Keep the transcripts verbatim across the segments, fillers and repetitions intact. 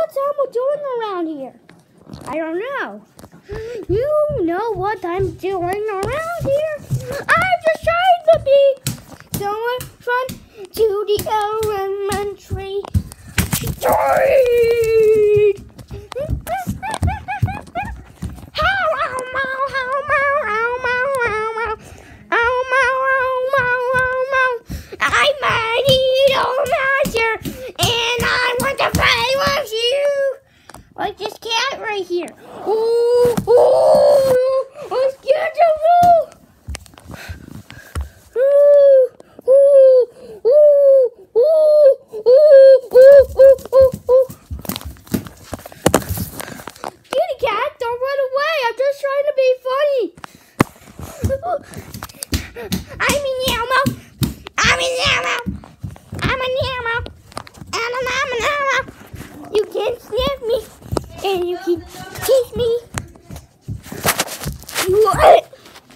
what's Elmo doing around here? I don't know. You know what I'm doing around here? I'm just trying to be somewhat fun to the elementary street. I'm a little master, and I want to play with you. Like this cat right here. Ooh, ooh, I'm scared to move. Ooh, ooh, ooh, ooh, ooh, ooh, ooh, ooh, ooh. Kitty cat, don't run away. I'm just trying to be funny. I'm an Elmo. I'm an Elmo. I'm an Elmo. And I'm an Elmo. You can sniff me. And you can tease me. What?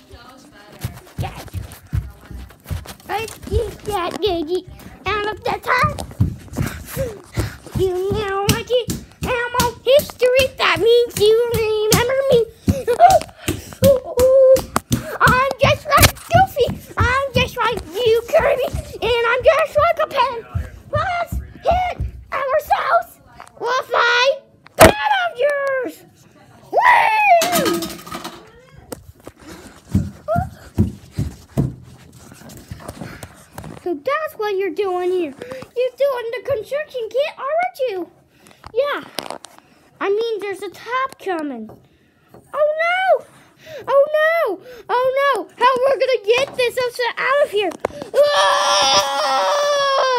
I think that lady out of the time. You know what is Elmo history? That means you remember me. I'm just like Goofy. I'm just like you, Kirby. And I'm just like a pen. Let's hit ourselves with my pen of yours. Whee! So that's what you're doing here. You're doing the construction kit, aren't you? Yeah. I mean, there's a top coming. Oh no! Oh no! Oh no! How we're gonna get this out of here? Ah!